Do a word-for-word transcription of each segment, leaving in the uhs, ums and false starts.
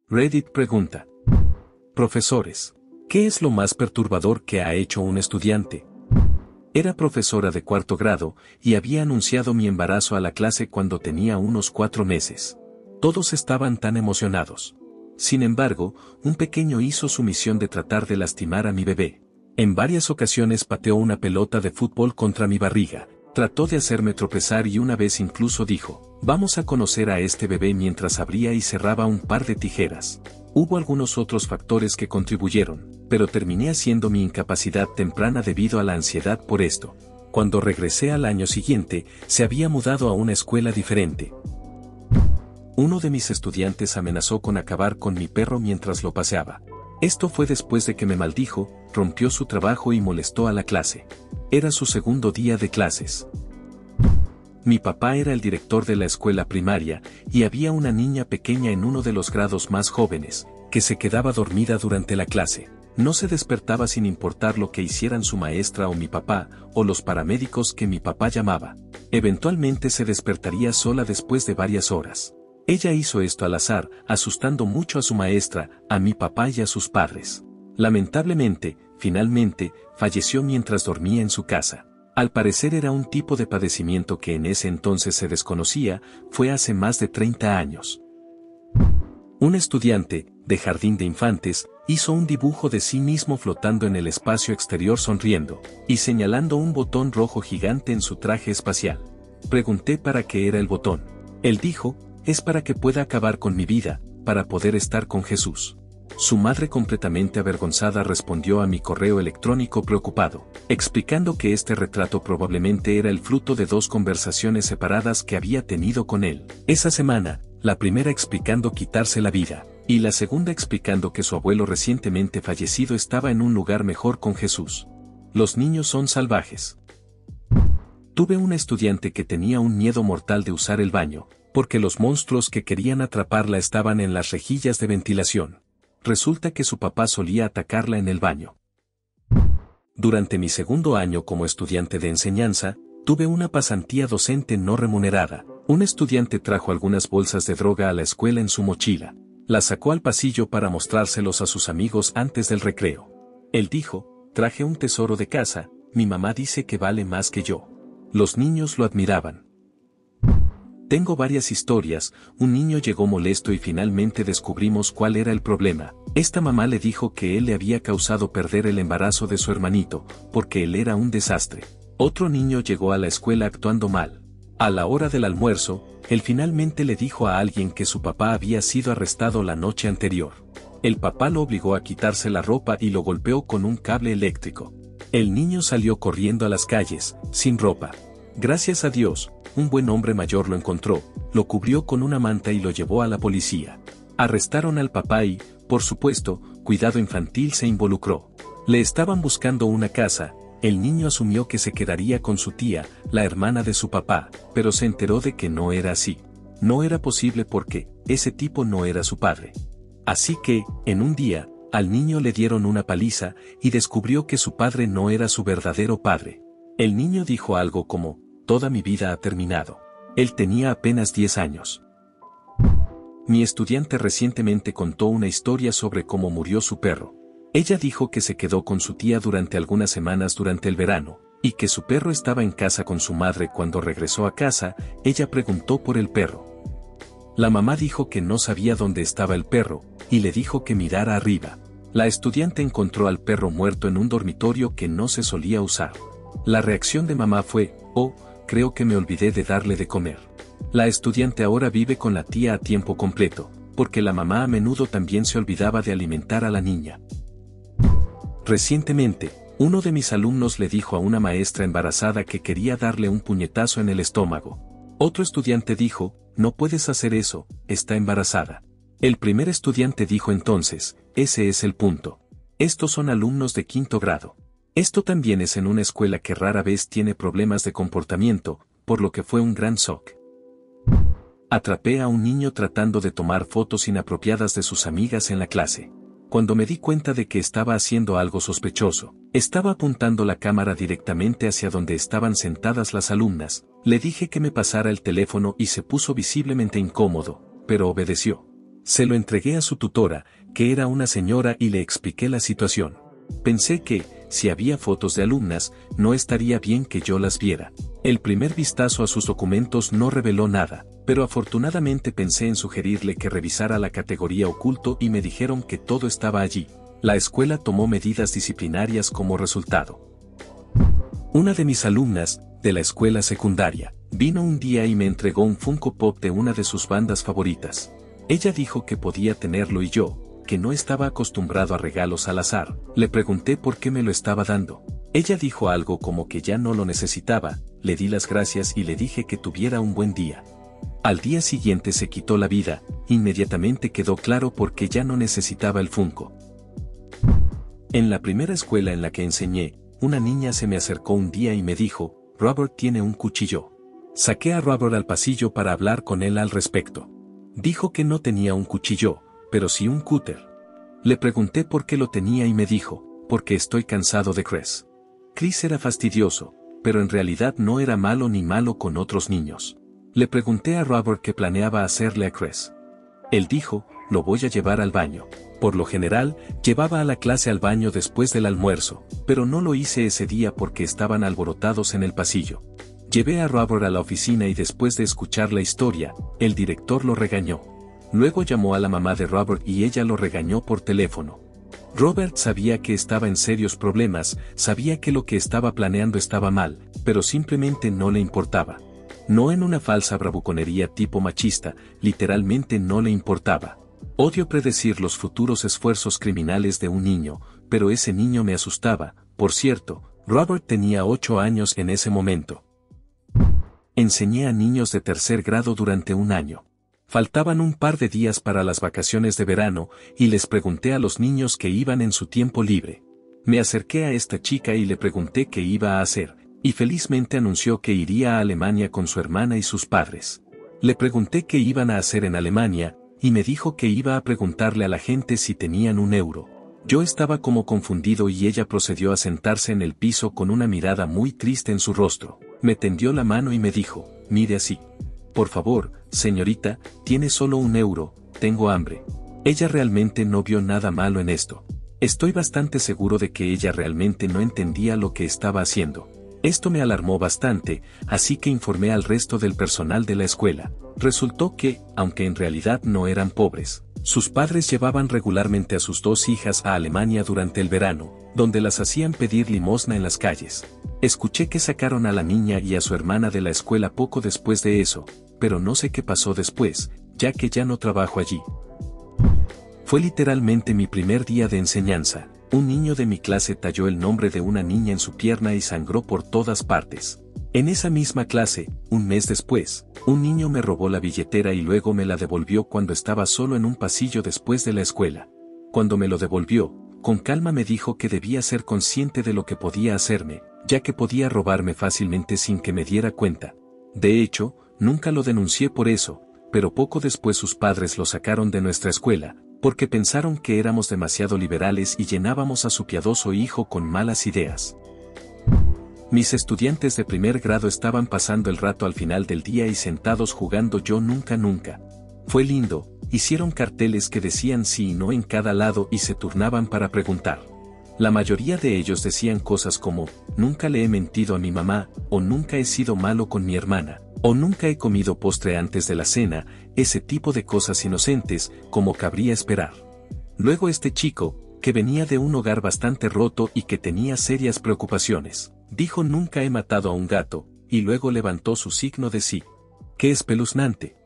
Reddit pregunta: profesores, ¿qué es lo más perturbador que ha hecho un estudiante? Era profesora de cuarto grado y había anunciado mi embarazo a la clase cuando tenía unos cuatro meses. Todos estaban tan emocionados. Sin embargo, un pequeño hizo su misión de tratar de lastimar a mi bebé. En varias ocasiones pateó una pelota de fútbol contra mi barriga, trató de hacerme tropezar y una vez incluso dijo: vamos a conocer a este bebé, mientras abría y cerraba un par de tijeras. Hubo algunos otros factores que contribuyeron, pero terminé haciendo mi incapacidad temprana debido a la ansiedad por esto. Cuando regresé al año siguiente, se había mudado a una escuela diferente. Uno de mis estudiantes amenazó con acabar con mi perro mientras lo paseaba. Esto fue después de que me maldijo, rompió su trabajo y molestó a la clase. Era su segundo día de clases. Mi papá era el director de la escuela primaria, y había una niña pequeña en uno de los grados más jóvenes, que se quedaba dormida durante la clase. No se despertaba sin importar lo que hicieran su maestra o mi papá, o los paramédicos que mi papá llamaba. Eventualmente se despertaría sola después de varias horas. Ella hizo esto al azar, asustando mucho a su maestra, a mi papá y a sus padres. Lamentablemente, finalmente, falleció mientras dormía en su casa. Al parecer era un tipo de padecimiento que en ese entonces se desconocía, fue hace más de treinta años. Un estudiante, de jardín de infantes, hizo un dibujo de sí mismo flotando en el espacio exterior sonriendo, y señalando un botón rojo gigante en su traje espacial. Pregunté para qué era el botón. Él dijo: es para que pueda acabar con mi vida, para poder estar con Jesús. Su madre, completamente avergonzada, respondió a mi correo electrónico preocupado, explicando que este retrato probablemente era el fruto de dos conversaciones separadas que había tenido con él esa semana, la primera explicando quitarse la vida, y la segunda explicando que su abuelo recientemente fallecido estaba en un lugar mejor con Jesús. Los niños son salvajes. Tuve una estudiante que tenía un miedo mortal de usar el baño, porque los monstruos que querían atraparla estaban en las rejillas de ventilación. Resulta que su papá solía atacarla en el baño. Durante mi segundo año como estudiante de enseñanza, tuve una pasantía docente no remunerada. Un estudiante trajo algunas bolsas de droga a la escuela en su mochila. Las sacó al pasillo para mostrárselos a sus amigos antes del recreo. Él dijo: traje un tesoro de casa, mi mamá dice que vale más que yo. Los niños lo admiraban. Tengo varias historias. Un niño llegó molesto y finalmente descubrimos cuál era el problema. Esta mamá le dijo que él le había causado perder el embarazo de su hermanito, porque él era un desastre. Otro niño llegó a la escuela actuando mal. A la hora del almuerzo, él finalmente le dijo a alguien que su papá había sido arrestado la noche anterior. El papá lo obligó a quitarse la ropa y lo golpeó con un cable eléctrico. El niño salió corriendo a las calles, sin ropa. Gracias a Dios, un buen hombre mayor lo encontró, lo cubrió con una manta y lo llevó a la policía. Arrestaron al papá y, por supuesto, cuidado infantil se involucró. Le estaban buscando una casa. El niño asumió que se quedaría con su tía, la hermana de su papá, pero se enteró de que no era así. No era posible porque ese tipo no era su padre. Así que, en un día, al niño le dieron una paliza y descubrió que su padre no era su verdadero padre. El niño dijo algo como: toda mi vida ha terminado. Él tenía apenas diez años. Mi estudiante recientemente contó una historia sobre cómo murió su perro. Ella dijo que se quedó con su tía durante algunas semanas durante el verano, y que su perro estaba en casa con su madre. Cuando regresó a casa, ella preguntó por el perro. La mamá dijo que no sabía dónde estaba el perro, y le dijo que mirara arriba. La estudiante encontró al perro muerto en un dormitorio que no se solía usar. La reacción de mamá fue: oh, creo que me olvidé de darle de comer. La estudiante ahora vive con la tía a tiempo completo, porque la mamá a menudo también se olvidaba de alimentar a la niña. Recientemente, uno de mis alumnos le dijo a una maestra embarazada que quería darle un puñetazo en el estómago. Otro estudiante dijo: no puedes hacer eso, está embarazada. El primer estudiante dijo entonces: ese es el punto. Estos son alumnos de quinto grado. Esto también es en una escuela que rara vez tiene problemas de comportamiento, por lo que fue un gran shock. Atrapé a un niño tratando de tomar fotos inapropiadas de sus amigas en la clase. Cuando me di cuenta de que estaba haciendo algo sospechoso, estaba apuntando la cámara directamente hacia donde estaban sentadas las alumnas. Le dije que me pasara el teléfono y se puso visiblemente incómodo, pero obedeció. Se lo entregué a su tutora, que era una señora, y le expliqué la situación. Pensé que, si había fotos de alumnas, no estaría bien que yo las viera. El primer vistazo a sus documentos no reveló nada, pero afortunadamente pensé en sugerirle que revisara la categoría oculto y me dijeron que todo estaba allí. La escuela tomó medidas disciplinarias como resultado. Una de mis alumnas, de la escuela secundaria, vino un día y me entregó un Funko Pop de una de sus bandas favoritas. Ella dijo que podía tenerlo y yo, que no estaba acostumbrado a regalos al azar, le pregunté por qué me lo estaba dando. Ella dijo algo como que ya no lo necesitaba, le di las gracias y le dije que tuviera un buen día. Al día siguiente se quitó la vida, inmediatamente quedó claro por qué ya no necesitaba el Funko. En la primera escuela en la que enseñé, una niña se me acercó un día y me dijo, Robert tiene un cuchillo. Saqué a Robert al pasillo para hablar con él al respecto. Dijo que no tenía un cuchillo, pero sí un cúter. Le pregunté por qué lo tenía y me dijo, porque estoy cansado de Chris. Chris era fastidioso, pero en realidad no era malo ni malo con otros niños. Le pregunté a Robert qué planeaba hacerle a Chris. Él dijo, lo voy a llevar al baño. Por lo general, llevaba a la clase al baño después del almuerzo, pero no lo hice ese día porque estaban alborotados en el pasillo. Llevé a Robert a la oficina y después de escuchar la historia, el director lo regañó. Luego llamó a la mamá de Robert y ella lo regañó por teléfono. Robert sabía que estaba en serios problemas, sabía que lo que estaba planeando estaba mal, pero simplemente no le importaba. No en una falsa bravuconería tipo machista, literalmente no le importaba. Odio predecir los futuros esfuerzos criminales de un niño, pero ese niño me asustaba. Por cierto, Robert tenía ocho años en ese momento. Enseñé a niños de tercer grado durante un año. Faltaban un par de días para las vacaciones de verano, y les pregunté a los niños qué iban en su tiempo libre. Me acerqué a esta chica y le pregunté qué iba a hacer, y felizmente anunció que iría a Alemania con su hermana y sus padres. Le pregunté qué iban a hacer en Alemania, y me dijo que iba a preguntarle a la gente si tenían un euro. Yo estaba como confundido y ella procedió a sentarse en el piso con una mirada muy triste en su rostro. Me tendió la mano y me dijo, mire así. Por favor, señorita, tiene solo un euro, tengo hambre. Ella realmente no vio nada malo en esto. Estoy bastante seguro de que ella realmente no entendía lo que estaba haciendo. Esto me alarmó bastante, así que informé al resto del personal de la escuela. Resultó que, aunque en realidad no eran pobres, sus padres llevaban regularmente a sus dos hijas a Alemania durante el verano, donde las hacían pedir limosna en las calles. Escuché que sacaron a la niña y a su hermana de la escuela poco después de eso, pero no sé qué pasó después, ya que ya no trabajo allí. Fue literalmente mi primer día de enseñanza. Un niño de mi clase talló el nombre de una niña en su pierna y sangró por todas partes. En esa misma clase, un mes después, un niño me robó la billetera y luego me la devolvió cuando estaba solo en un pasillo después de la escuela. Cuando me lo devolvió, con calma me dijo que debía ser consciente de lo que podía hacerme, ya que podía robarme fácilmente sin que me diera cuenta. De hecho, nunca lo denuncié por eso, pero poco después sus padres lo sacaron de nuestra escuela, porque pensaron que éramos demasiado liberales y llenábamos a su piadoso hijo con malas ideas. Mis estudiantes de primer grado estaban pasando el rato al final del día y sentados jugando yo nunca nunca. Fue lindo, hicieron carteles que decían sí y no en cada lado y se turnaban para preguntar. La mayoría de ellos decían cosas como, nunca le he mentido a mi mamá, o nunca he sido malo con mi hermana, o nunca he comido postre antes de la cena, ese tipo de cosas inocentes, como cabría esperar. Luego este chico, que venía de un hogar bastante roto y que tenía serias preocupaciones, dijo nunca he matado a un gato, y luego levantó su signo de sí. ¡Qué espeluznante!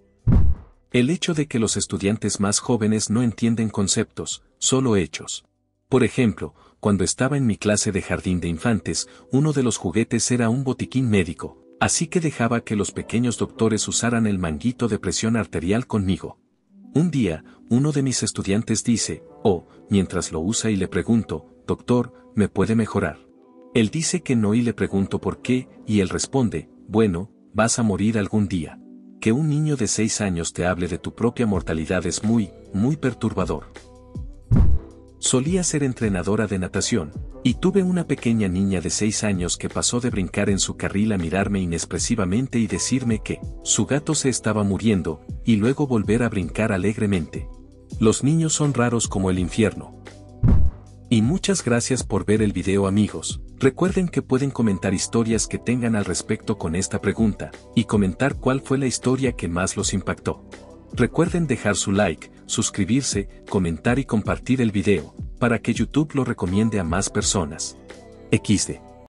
El hecho de que los estudiantes más jóvenes no entienden conceptos, solo hechos. Por ejemplo, cuando estaba en mi clase de jardín de infantes, uno de los juguetes era un botiquín médico, así que dejaba que los pequeños doctores usaran el manguito de presión arterial conmigo. Un día, uno de mis estudiantes dice, oh, mientras lo usa y le pregunto, doctor, ¿me puede mejorar? Él dice que no y le pregunto por qué, y él responde, bueno, vas a morir algún día. Que un niño de seis años te hable de tu propia mortalidad es muy, muy perturbador. Solía ser entrenadora de natación, Y tuve una pequeña niña de seis años que pasó de brincar en su carril a mirarme inexpresivamente y decirme que su gato se estaba muriendo, y luego volver a brincar alegremente. Los niños son raros como el infierno. Y muchas gracias por ver el video, amigos. Recuerden que pueden comentar historias que tengan al respecto con esta pregunta, y comentar cuál fue la historia que más los impactó. Recuerden dejar su like, suscribirse, comentar y compartir el video, para que YouTube lo recomiende a más personas. equis de